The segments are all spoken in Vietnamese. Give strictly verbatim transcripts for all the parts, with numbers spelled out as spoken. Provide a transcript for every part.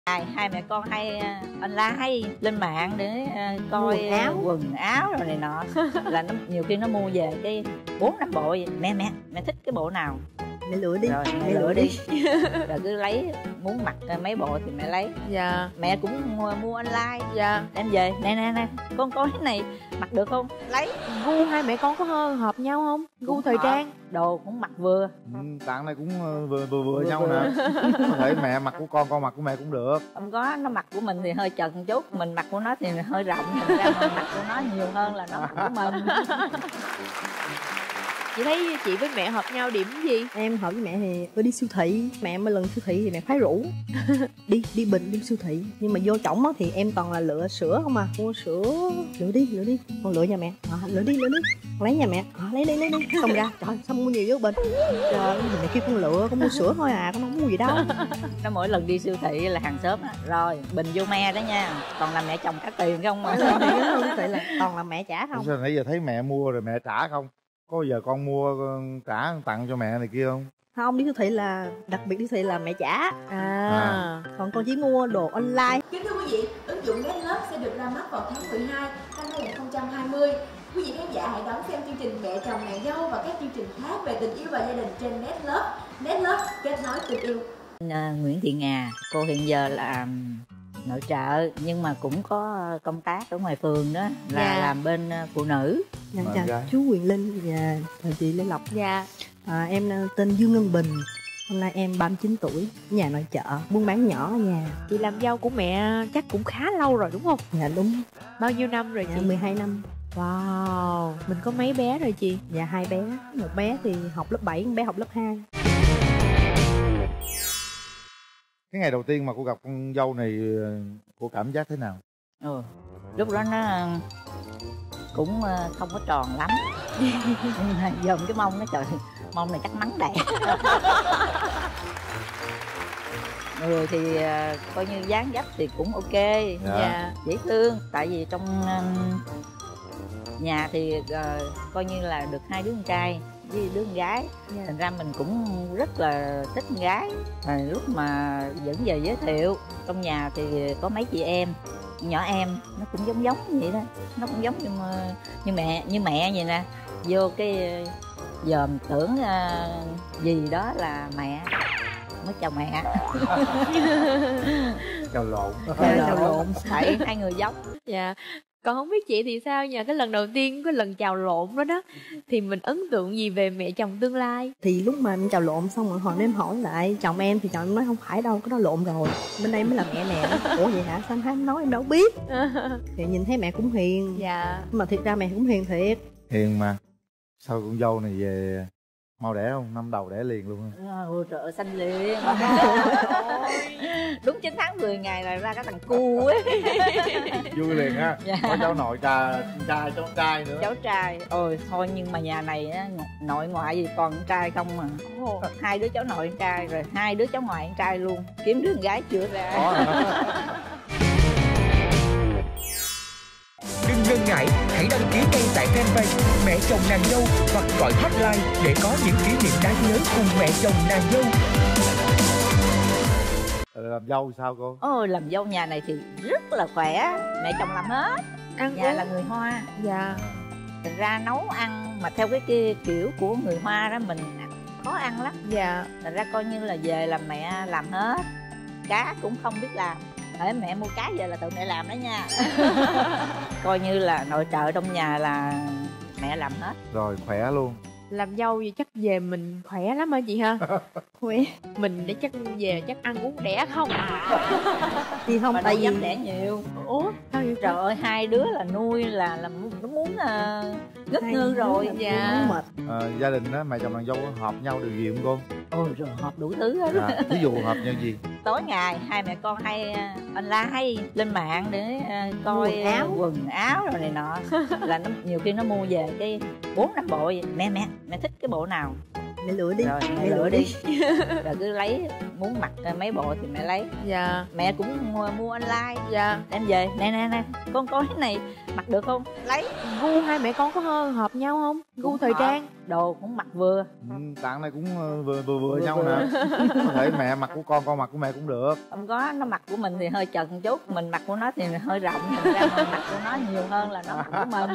Hai, hai mẹ con hay uh, online hay lên mạng để uh, coi quần áo. quần áo rồi này nọ. Là nó nhiều khi nó mua về cái bốn năm bộ vậy. Mẹ mẹ mẹ thích cái bộ nào Mẹ lựa đi. rồi mẹ, Mẹ lựa lựa đi, đi. rồi cứ lấy, muốn mặc mấy bộ thì mẹ lấy. Dạ. Mẹ cũng mua, mua online. Dạ. Đem về, nè nè nè, con coi cái này mặc được không, lấy. Gu hai mẹ con có hơi hợp nhau không? Gu Cũng thời hợp. trang. Đồ cũng mặc vừa. Ừ, tặng này cũng uh, vừa vừa vừa Vừa nhau vừa. nè. Có thể mẹ mặc của con, con mặc của mẹ cũng được. Không có, nó mặc của mình thì hơi chật một chút, mình mặc của nó thì hơi rộng, thành ra mình mặc của nó nhiều hơn là nó mặc của mình. Chị thấy chị với mẹ hợp nhau điểm gì? Em hợp với mẹ thì tôi đi siêu thị. Mẹ mỗi lần siêu thị thì mẹ khoái rủ đi đi Bình, đi siêu thị. Nhưng mà vô trỏng á thì em toàn là lựa sữa không à. Mua sữa, lựa đi, lựa đi. Con lựa nhà mẹ, à, lựa đi, lựa đi. Con lấy nhà mẹ, à, lấy đi, lấy đi. Xong ra, trời sao mua nhiều vô Bình. Trời, mẹ kêu con lựa, con mua sữa thôi à, con không mua gì đâu. Nó mỗi lần đi siêu thị là hàng xóm á, rồi Bình vô me đó nha, còn là mẹ chồng trả tiền không mà. Tại là toàn là mẹ trả không. Sao nãy giờ thấy mẹ mua rồi mẹ trả không? Có giờ con mua trả tặng cho mẹ này kia không? Không, đi siêu thị là đặc biệt đi siêu thị là mẹ trả. À, À. Còn con chỉ mua đồ online. Kính thưa quý vị, ứng dụng Netlove sẽ được ra mắt vào tháng mười hai năm hai nghìn không trăm hai mươi. Quý vị khán giả hãy đón xem chương trình Mẹ chồng nàng dâu và các chương trình khác về tình yêu và gia đình trên Netlove. Netlove kết nối tình yêu. À, Nguyễn Thị Nga, cô hiện giờ là nội trợ nhưng mà cũng có công tác ở ngoài phường đó, là Dạ. làm bên phụ nữ. Dạ, Bạn chào gái. chú Quyền Linh và chào chị Lê Lộc. dạ. À, em tên Dương Ngân Bình. Hôm nay em ba mươi chín tuổi, nhà nội trợ, buôn bán nhỏ ở nhà. Chị làm dâu của mẹ chắc cũng khá lâu rồi đúng không? Dạ đúng, Bao nhiêu năm rồi dạ chị? mười hai năm. Wow, mình có mấy bé rồi chị? Dạ hai bé, một bé thì học lớp bảy, một bé học lớp hai. Cái ngày đầu tiên mà cô gặp con dâu này, cô cảm giác thế nào? Ừ. Lúc đó nó cũng không có tròn lắm. Nhưng mà dòm cái mông nó, trời, mông này chắc mắng đẻ. Người thì uh, coi như dáng dấp thì cũng ok. Dạ. Dạ. Dễ thương. Tại vì trong um, nhà thì uh, coi như là được hai đứa con trai với đứa con gái. Dạ. Thành ra mình cũng rất là thích con gái. Rồi lúc mà dẫn về giới thiệu, trong nhà thì có mấy chị em, nhỏ em nó cũng giống giống như vậy đó, nó cũng giống như, như mẹ như mẹ vậy nè. Vô cái dòm tưởng uh, gì đó là mẹ, mới chào mẹ. Chào lộn. Chào lộn. Tại hai người giống. Dạ. Còn không biết chị thì sao nha, cái lần đầu tiên, cái lần chào lộn đó đó, thì mình ấn tượng gì về mẹ chồng tương lai? Thì lúc mà em chào lộn xong rồi hồi em hỏi lại chồng em thì chồng em nói không phải đâu, cái đó lộn rồi, bên đây mới là mẹ nè. Ủa vậy hả, sao em nói em đâu biết. Thì nhìn thấy mẹ cũng hiền. Dạ. Nhưng mà thiệt ra mẹ cũng hiền thiệt. Hiền mà. Sao con dâu này về mau đẻ không? Năm đầu đẻ liền luôn á. Ôi trời ơi, xanh liền. Đúng chín tháng mười ngày là ra cái thằng cu ấy. Vui liền ha. Dạ. Có cháu nội trai, trai cháu trai nữa. Cháu trai. Ôi thôi, nhưng mà nhà này á, nội ngoại gì toàn con trai không mà. Ồ. Hai đứa cháu nội con trai, rồi hai đứa cháu ngoại con trai luôn. Kiếm đứa con gái chưa ra. Có hả? Đừng ngần ngại, hãy đăng ký ngay tại fanpage Mẹ chồng nàng dâu hoặc gọi hotline để có những kỷ niệm đáng nhớ cùng mẹ chồng nàng dâu. Ờ, làm dâu sao cô? Ôi, làm dâu nhà này thì rất là khỏe. Mẹ chồng làm hết. Ăn Nhà uống. là người Hoa. Dạ. Thành ra nấu ăn mà theo cái kia kiểu của người Hoa đó mình khó ăn lắm. Dạ. Thành ra coi như là về là mẹ làm hết. Cá cũng không biết làm. Để mẹ mua cá về là tự mẹ làm đó nha. Coi như là nội trợ trong nhà là mẹ làm hết. Rồi khỏe luôn. Làm dâu vậy chắc về mình khỏe lắm hả chị ha? Khỏe. Mình để chắc về chắc ăn uống đẻ không? Thì không, Mà tại đâu vì dám đẻ nhiều. Ủa? Sao vậy? Trời ơi, hai đứa là nuôi là là nó muốn uh, ngất hai ngư đứa rồi. là Dạ. muốn mệt. À, gia đình đó, mẹ chồng nàng dâu có hợp nhau điều gì không cô? Ôi rồi hợp đủ thứ hết. À, ví dụ hợp nhau gì? Tối ngày hai mẹ con hay uh, online hay lên mạng để uh, coi Quần áo. quần áo rồi này nọ. Là nó nhiều khi nó mua về cái bốn năm bộ vậy. Mẹ mẹ mẹ thích cái bộ nào mẹ lựa đi. Rồi mẹ lựa đi. Rồi cứ lấy, muốn mặc mấy bộ thì mẹ lấy. Dạ. Mẹ cũng mua, mua online. Dạ. Đem về, nè nè nè, con coi cái này mặc được không? Lấy. Gu hai mẹ con có hơn hợp nhau không? Gu thời hợp. trang. Đồ cũng mặc vừa. Ừ, tặng này cũng vừa vừa, vừa nhau vừa. nè. Có thể mẹ mặc của con, con mặc của mẹ cũng được. Không có, nó mặc của mình thì hơi chật một chút, mình mặc của nó thì hơi rộng, thành ra mình mặc của nó nhiều hơn là nó mặc của mình.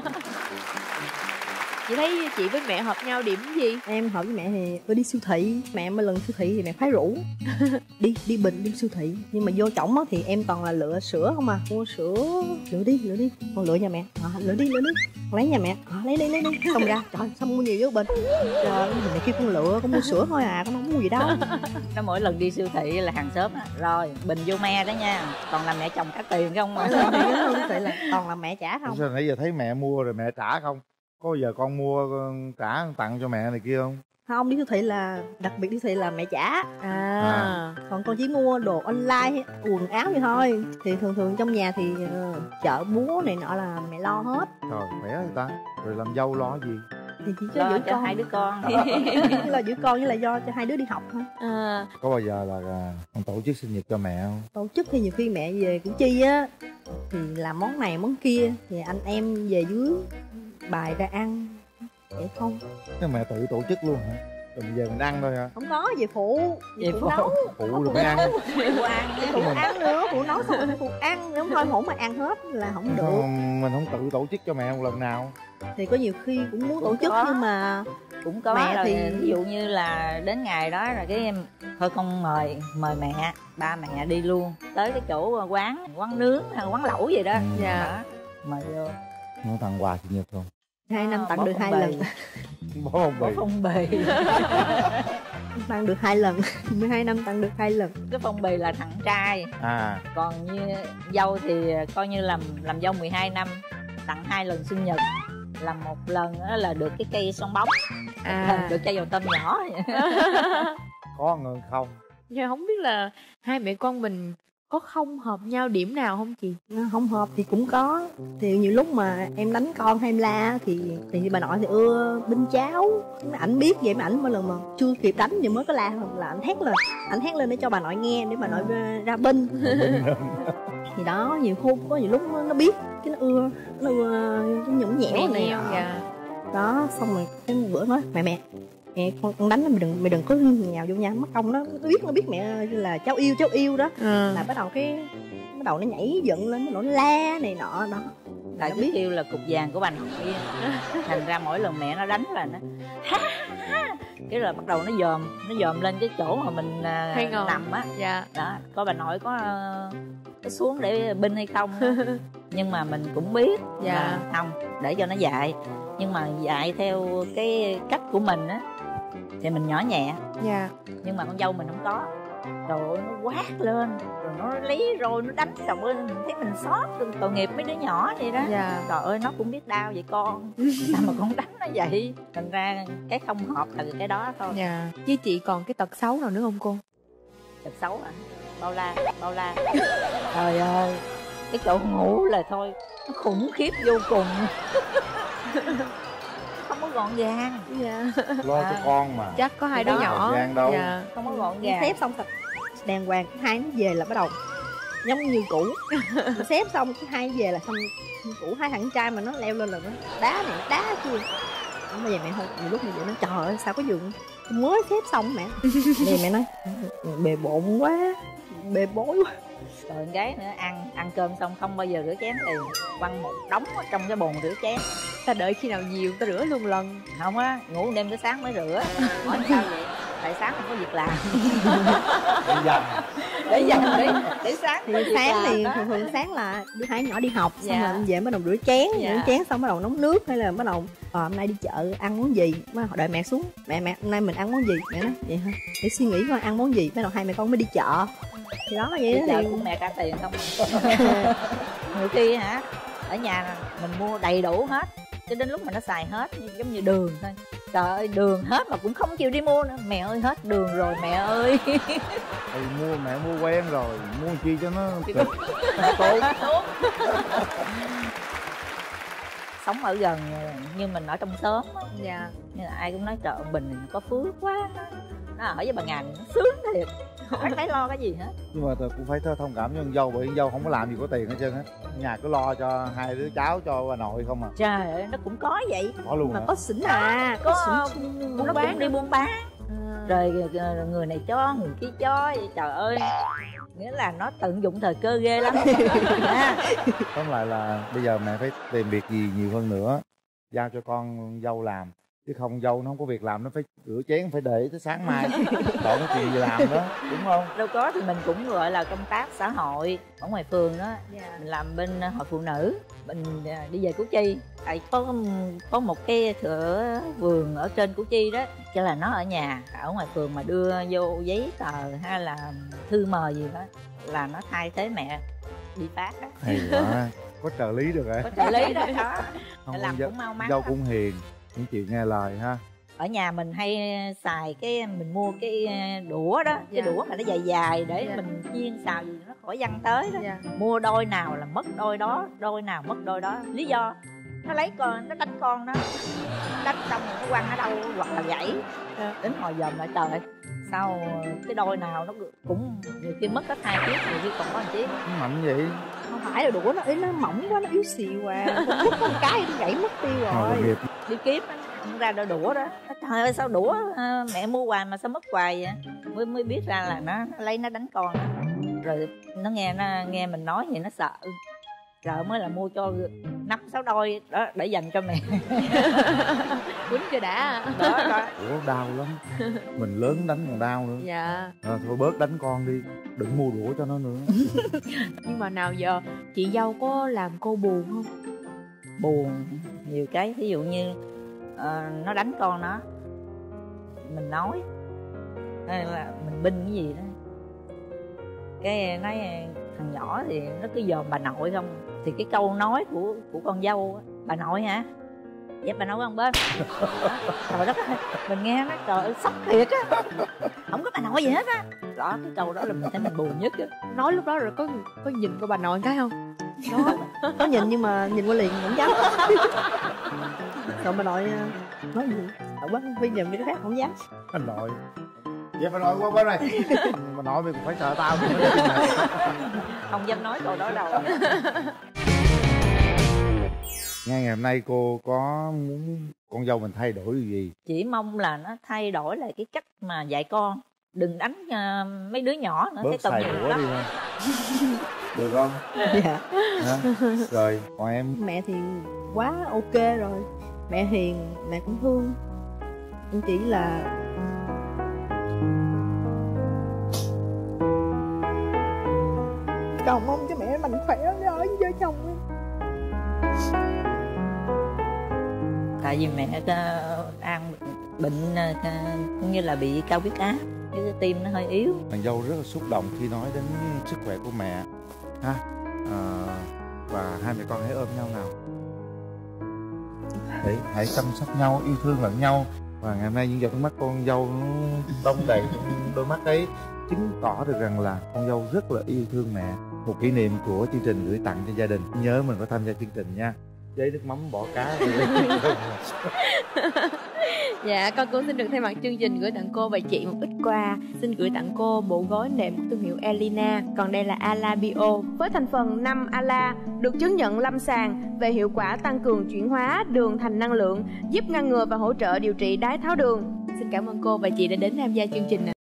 Chị thấy chị với mẹ hợp nhau điểm gì? Em hợp với mẹ thì tôi đi siêu thị, mẹ mỗi lần siêu thị thì mẹ phái rủ đi đi Bình đi siêu thị, nhưng mà vô trỏng á thì em toàn là lựa sữa không à. Mua sữa, lựa đi lựa đi, con lựa nhà mẹ, à, lựa đi lựa đi, con lấy nhà mẹ, à, lấy đi lấy đi, xong ra trời sao mua nhiều với Bình, trời mẹ kêu con lựa, con mua sữa thôi à, con không mua gì đâu. Nó mỗi lần đi siêu thị là hàng xóm á, rồi Bình vô me đó nha, toàn là mẹ chồng trả tiền không mà. Siêu thị là toàn là mẹ trả không. Sao nãy giờ thấy mẹ mua rồi mẹ trả không? Có giờ con mua trả tặng cho mẹ này kia không? Không, đi siêu thị là đặc biệt đi siêu thị là mẹ trả. À, À. Còn con chỉ mua đồ online, quần áo vậy thôi. Thì thường thường trong nhà thì uh, chợ búa này nọ là mẹ lo hết. Trời khỏe người ta. Rồi làm dâu lo gì? Thì chỉ có Lo giữ cho con, hai đứa con. chỉ lo giữ con với là do cho hai đứa đi học thôi. à. Có bao giờ là à, con tổ chức sinh nhật cho mẹ không? Tổ chức thì nhiều khi mẹ về Củ Chi á thì làm món này món kia, thì anh em về dưới bài ra ăn vậy không. Thế mẹ tự tổ chức luôn hả? Rồi bây giờ mình ăn thôi hả? Không có, về phụ, Về phụ. nấu, Phụ rồi mới ăn. Phụ ăn. phụ ăn nữa, phụ nấu xong rồi phụ ăn, nếu không thôi hổng mà ăn hết là không được. Không, mình không tự tổ chức cho mẹ một lần nào. Thì có nhiều khi cũng muốn tổ chức có. nhưng mà Cũng có mẹ rồi, thì- ví dụ như là đến ngày đó rồi cái em thôi con mời mời mẹ, ba mẹ đi luôn tới cái chỗ quán quán nướng hay quán lẩu gì đó. Ừ. Dạ. Đó, mời vô. Nó tặng quà sinh nhật không? hai năm tặng Bỏ được phong hai bì. lần. Bỏ không Bỏ bì. phong bì. Tặng được hai lần. mười hai năm tặng được hai lần. Cái phong bì là tặng trai, À, còn như dâu thì coi như làm làm dâu mười hai năm, tặng hai lần sinh nhật, làm một lần đó là được cái cây son bóng, À. được chai dầu tôm nhỏ vậy. có người không? Nhưng không biết là hai mẹ con mình có không hợp nhau điểm nào không chị? Nó không hợp thì cũng có. Thì nhiều lúc mà em đánh con hay em la thì thì bà nội thì ưa binh cháo. Ảnh biết vậy mà ảnh mỗi lần mà chưa kịp đánh thì mới có la là ảnh hét lên, ảnh hét lên để cho bà nội nghe để bà nội ra, ra binh. Thì đó, nhiều hôm có nhiều lúc nó, nó biết cái nó ưa nó ưa cái nhõng nhẽo Mẹ này nheo, nọ. dạ. Đó, xong rồi cái một bữa nói mẹ mẹ mẹ con, con đánh nó mày đừng mày đừng có nhào vô nha, mất công nó, nó biết nó biết mẹ là cháu yêu cháu yêu đó. Ừ. Là bắt đầu cái bắt đầu nó nhảy dựng lên, nó la này nọ đó. Tại biết kêu là cục vàng của bà nội, thành ra mỗi lần mẹ nó đánh là nó ha ha, cái rồi bắt đầu nó dòm nó dòm lên cái chỗ mà mình à, Hay ngồi. nằm á. Dạ. Đó, coi bà nội có uh, có xuống để binh hay không á. Nhưng mà mình cũng biết Dạ. là không, để cho nó dạy, nhưng mà dạy theo cái cách của mình á thì mình nhỏ nhẹ, Dạ. nhưng mà con dâu mình không có. Trời ơi, nó quát lên rồi nó lấy rồi nó đánh, trời ơi mình thấy mình xót, tội nghiệp mấy đứa nhỏ vậy đó. Dạ. Trời ơi, nó cũng biết đau vậy con, sao mà con đánh nó vậy. Thành ra cái không hợp là cái đó thôi. Dạ. Chứ chị còn cái tật xấu nào nữa không cô? Thật xấu à? Bao la, bao la. Trời ơi, cái chỗ ngủ là thôi nó khủng khiếp vô cùng. Không có gọn gàng. Dạ. Lo cho À. con mà. Chắc có hai Thì đứa đó. nhỏ. Gàng đâu. Dạ. Không có gọn Nó gàng. xếp xong thật đàng hoàng, hai nó về là bắt đầu giống như cũ. Mà xếp xong cái hai nó về là xong như cũ. Hai thằng trai mà nó leo lên là nó đá này nó đá kia. Bây giờ mẹ thôi, nhiều lúc như vậy nó trời ơi sao có giường mới xếp xong mẹ. Thì mẹ nói bề bộn quá, bề bối quá. Rồi con gái nữa ăn ăn cơm xong không bao giờ rửa chén liền, quăng một đống ở trong cái bồn rửa chén. Ta đợi khi nào nhiều ta rửa luôn lần. Không á, ngủ đêm tới sáng mới rửa. Hỏi sao vậy? Tại sáng không có việc làm. Để dành. Để dành để để sáng Thì có việc sáng làm thì đó. thường thường sáng là đứa hai nhỏ đi học, xong Dạ. rồi về bắt đầu rửa chén, Dạ. rửa chén xong bắt đầu nấu nước, hay là bắt đầu ờ, hôm nay đi chợ ăn món gì, bắt đầu đợi mẹ xuống, mẹ mẹ hôm nay mình ăn món gì, mẹ nói vậy hả, để suy nghĩ coi ăn món gì, bắt đầu hai mẹ con mới đi chợ. Thì đó vậy Đi đó chợ thì cũng mẹ trả tiền không. Nhiều khi hả, ở nhà mình mua đầy đủ hết, cho đến lúc mà nó xài hết giống như đường thôi. Trời ơi, đường hết mà cũng không chịu đi mua nữa. Mẹ ơi, hết đường rồi mẹ ơi. Thì mua mẹ mua quen rồi, mua chi cho nó Thì cực, nó tốt. sống ở gần như mình ở trong xóm á. Dạ. Nhưng mà ai cũng nói trời ông Bình có phước quá, nó ở với bà Ngàn nó sướng thiệt, không phải lo cái gì hết. Nhưng mà tôi cũng phải thông cảm với con dâu, bởi con dâu không có làm gì có tiền hết trơn á, nhà cứ lo cho hai đứa cháu cho bà nội không à. Trời ơi, nó cũng có vậy. Có luôn Mà hả? có xỉn à, có Có xỉn nó buôn bán cũng đi buôn bán. À. Rồi người này cho, người kia cho, vậy trời ơi, nghĩa là nó tận dụng thời cơ ghê lắm. Tóm lại là bây giờ mẹ phải tìm việc gì nhiều hơn nữa, giao cho con dâu làm, chứ không dâu nó không có việc làm, nó phải rửa chén phải để tới sáng mai, đợi nó chuyện gì làm đó, đúng không? Đâu có, thì mình cũng gọi là công tác xã hội ở ngoài phường đó. Dạ. Mình làm bên hội phụ nữ, mình đi về Củ Chi, tại có có một cái thửa vườn ở trên Củ Chi đó, cho là nó ở nhà ở ngoài phường mà đưa vô giấy tờ hay là thư mời gì đó là nó thay thế mẹ đi phát á. Hay quá, có trợ lý được rồi. Có trợ lý đó, đó. Không, làm dâu, cũng mau mắn dâu lắm. cũng hiền, cũng chịu nghe lời ha. Ở nhà mình hay xài cái mình mua cái đũa đó, Dạ. cái đũa mà nó dài dài để Dạ. mình chiên xào gì nó khỏi văng tới đó. Dạ. Mua đôi nào là mất đôi đó, đôi nào mất đôi đó. Lý do nó lấy con, nó đánh con đó, đánh xong rồi nó quăng ở đâu hoặc là gãy. Đến hồi dòm lại trời, sau cái đôi nào nó cũng nhiều khi mất hết hai chiếc, nhiều khi còn có một chiếc. Nó mạnh vậy. không phải là đũa nó ý nó mỏng quá, nó yếu xìu à, con hút con cái nó gãy mất tiêu Hồi rồi. nghiệp. Đi kiếm á, không ra đôi đũa đó. Nó, trời ơi sao đũa à, mẹ mua hoài mà sao mất hoài vậy? Mới mới biết ra là nó, nó lấy nó đánh con đó. Rồi nó nghe nó nghe mình nói vậy nó sợ. Sợ mới là mua cho năm sáu đôi đó để dành cho mẹ. Quýnh cho đã. Đó đó. Ủa đau lắm, mình lớn đánh còn đau nữa. Dạ. À, thôi bớt đánh con đi, đừng mua đũa cho nó nữa. Nhưng mà nào giờ chị dâu có làm cô buồn không? Buồn nhiều cái, ví dụ như ờ, nó đánh con nó, mình nói hay là mình binh cái gì đó, cái nói thằng nhỏ thì nó cứ dòm bà nội không, thì cái câu nói của của con dâu á, bà nội hả, dẹp bà nội qua một bên. Trời đất ơi, mình nghe nó trời ơi sốc thiệt á, không có bà nội gì hết á. Đó, cái câu đó là mình thấy mình buồn nhất á. Nói lúc đó rồi có có nhìn qua bà nội cái không? Đó, có nhìn nhưng mà nhìn qua liền không dám. Rồi bà nội nói gì ở quá bây giờ cái khác không dám. Bà nội, vậy bà nội qua bên này. Bà nội mày cũng phải sợ tao. Không dám nói câu đó đâu. Ngay ngày hôm nay cô có muốn con dâu mình thay đổi điều gì? Chỉ mong là nó thay đổi lại cái cách mà dạy con, đừng đánh uh, mấy đứa nhỏ nữa. Bớt cái tội xài nghiệp đũa lắm. đi ha. Được không? Dạ. Hả? Rồi còn em? Mẹ thì quá ok rồi, mẹ hiền, mẹ cũng thương, cũng chỉ là cầu mong cho mẹ mạnh khỏe ở với vợ chồng ấy. Tại vì mẹ uh, An bệnh uh, cũng như là bị cao huyết áp, cái tim nó hơi yếu. Nàng dâu rất là xúc động khi nói đến sức khỏe của mẹ ha. À, và hai mẹ con hãy ôm nhau nào, hãy hãy chăm sóc nhau, yêu thương lẫn nhau. Và ngày hôm nay những giọt nước mắt con dâu nó đông đầy đôi mắt ấy, chứng tỏ được rằng là con dâu rất là yêu thương mẹ. Một kỷ niệm của chương trình gửi tặng cho gia đình. Nhớ mình có tham gia chương trình nha. Chế nước mắm bỏ cá. Dạ, con cũng xin được thay mặt chương trình gửi tặng cô và chị một ít quà. Xin gửi tặng cô bộ gối nệm thương hiệu Elina, còn đây là Ala Bio với thành phần năm Ala, được chứng nhận lâm sàng về hiệu quả tăng cường chuyển hóa đường thành năng lượng, giúp ngăn ngừa và hỗ trợ điều trị đái tháo đường. Xin cảm ơn cô và chị đã đến tham gia chương trình.